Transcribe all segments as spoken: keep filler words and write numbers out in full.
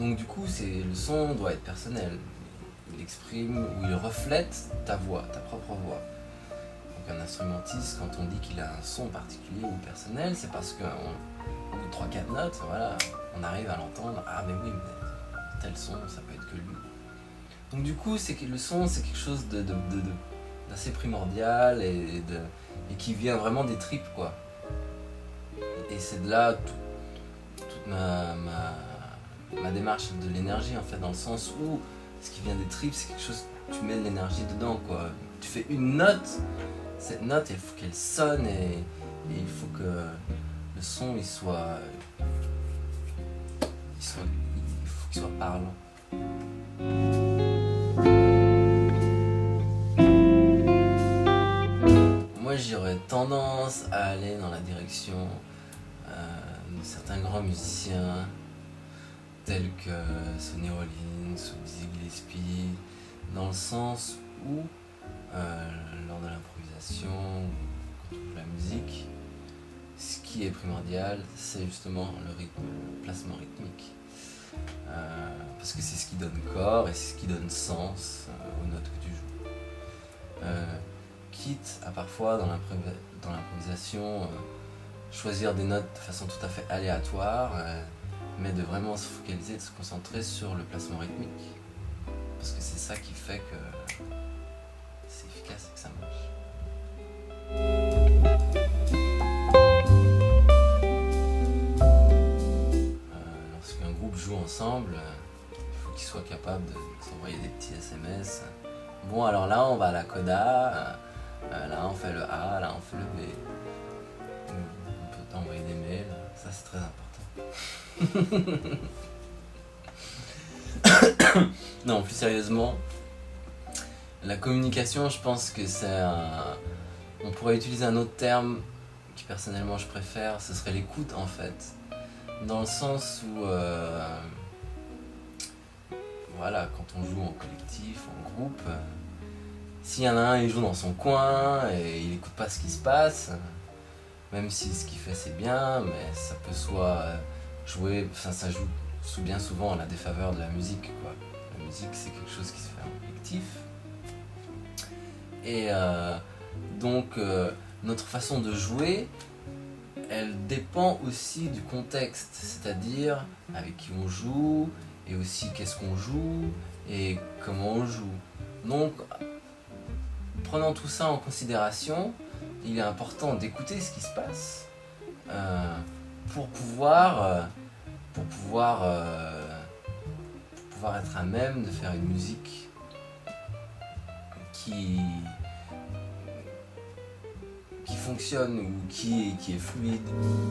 Donc du coup, le son doit être personnel. Il exprime ou il reflète ta voix, ta propre voix. Donc un instrumentiste, quand on dit qu'il a un son particulier ou personnel, c'est parce qu'au bout de trois quatre notes, voilà, on arrive à l'entendre. Ah mais oui, mais tel son, ça peut être que lui. Donc du coup, c'est que le son, c'est quelque chose de, de, de, de, d'assez primordial et, de, et qui vient vraiment des tripes, quoi. Et c'est de là tout, toute ma, ma, ma démarche de l'énergie, en fait, dans le sens où ce qui vient des tripes, c'est quelque chose, tu mets de l'énergie dedans, quoi. Tu fais une note, cette note, il faut qu'elle sonne et, et il faut que le son, il soit, il soit, il faut qu'il soit parlant. Moi, j'aurais tendance à aller dans la direction euh, de certains grands musiciens tels que Sonny Rollins ou Dizzy Gillespie, dans le sens où, euh, lors de l'improvisation ou quand on joue la musique, ce qui est primordial, c'est justement le rythme, le placement rythmique. Euh, parce que c'est ce qui donne corps et c'est ce qui donne sens euh, aux notes que tu joues. Euh, quitte à parfois dans l'improvisation euh, choisir des notes de façon tout à fait aléatoire, euh, mais de vraiment se focaliser, de se concentrer sur le placement rythmique. Parce que c'est ça qui fait que c'est efficace et que ça marche. Euh, lorsqu'un groupe joue ensemble, il faut qu'ils soient capables de s'envoyer des petits S M S. Bon, alors là, on va à la coda, euh, là, on fait le A, là, on fait le B. On peut t'envoyer des mails, ça, c'est très important. Non, plus sérieusement, la communication, je pense que c'est un... On pourrait utiliser un autre terme qui, personnellement, je préfère, ce serait l'écoute, en fait. Dans le sens où... Euh... Voilà, quand on joue en collectif, en groupe, euh, s'il y en a un, il joue dans son coin et il n'écoute pas ce qui se passe, même si ce qu'il fait c'est bien, mais ça peut soit jouer, enfin ça joue bien souvent à la défaveur de la musique, quoi. La musique, c'est quelque chose qui se fait en collectif. Et euh, donc, euh, notre façon de jouer, elle dépend aussi du contexte, c'est-à-dire avec qui on joue, et aussi qu'est-ce qu'on joue et comment on joue. Donc, prenant tout ça en considération, il est important d'écouter ce qui se passe euh, pour pouvoir, euh, pour, pouvoir, euh, pour pouvoir être à même de faire une musique qui, qui fonctionne ou qui, qui est fluide.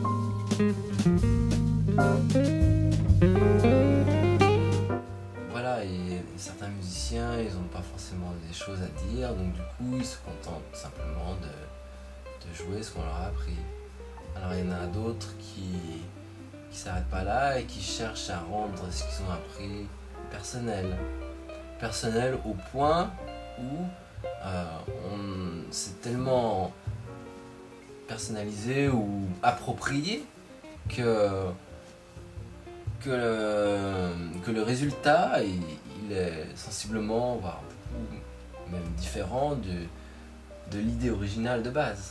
Et certains musiciens, ils n'ont pas forcément des choses à dire, donc du coup ils se contentent simplement de, de jouer ce qu'on leur a appris. Alors il y en a d'autres qui ne s'arrêtent pas là et qui cherchent à rendre ce qu'ils ont appris personnel. Personnel au point où euh, c'est tellement personnalisé ou approprié que Que le, que le résultat il, il est sensiblement, voire beaucoup même différent de, de l'idée originale de base.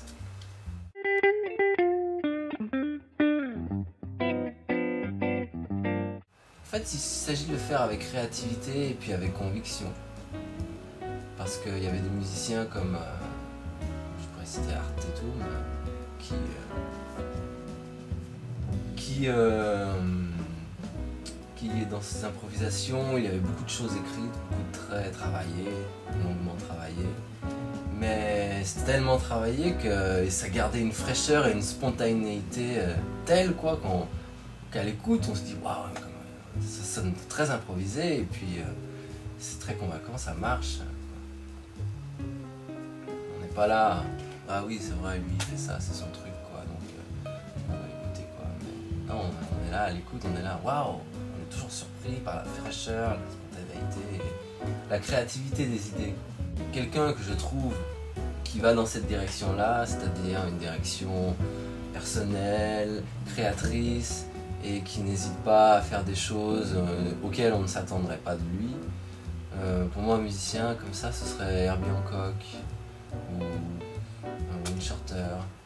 En fait, il s'agit de le faire avec créativité et puis avec conviction. Parce qu'il y avait des musiciens comme, euh, je pourrais citer Art Tatum, qui... Euh, qui euh, qui dans ses improvisations, il y avait beaucoup de choses écrites, beaucoup de traits travaillés, longuement travaillés. Mais c'était tellement travaillé que ça gardait une fraîcheur et une spontanéité euh, telle quoi qu'à l'écoute on se dit waouh, ça sonne très improvisé et puis euh, c'est très convaincant, ça marche. On n'est pas là, ah oui c'est vrai, lui il fait ça, c'est son truc quoi, donc euh, on va écouter quoi. Mais non, on est là à l'écoute, on est là, waouh, on est toujours surpris par la fraîcheur, la spontanéité, la créativité des idées. Quelqu'un que je trouve qui va dans cette direction-là, c'est-à-dire une direction personnelle, créatrice, et qui n'hésite pas à faire des choses euh, auxquelles on ne s'attendrait pas de lui. Euh, pour moi, un musicien comme ça, ce serait Herbie Hancock ou euh, Wayne Shorter.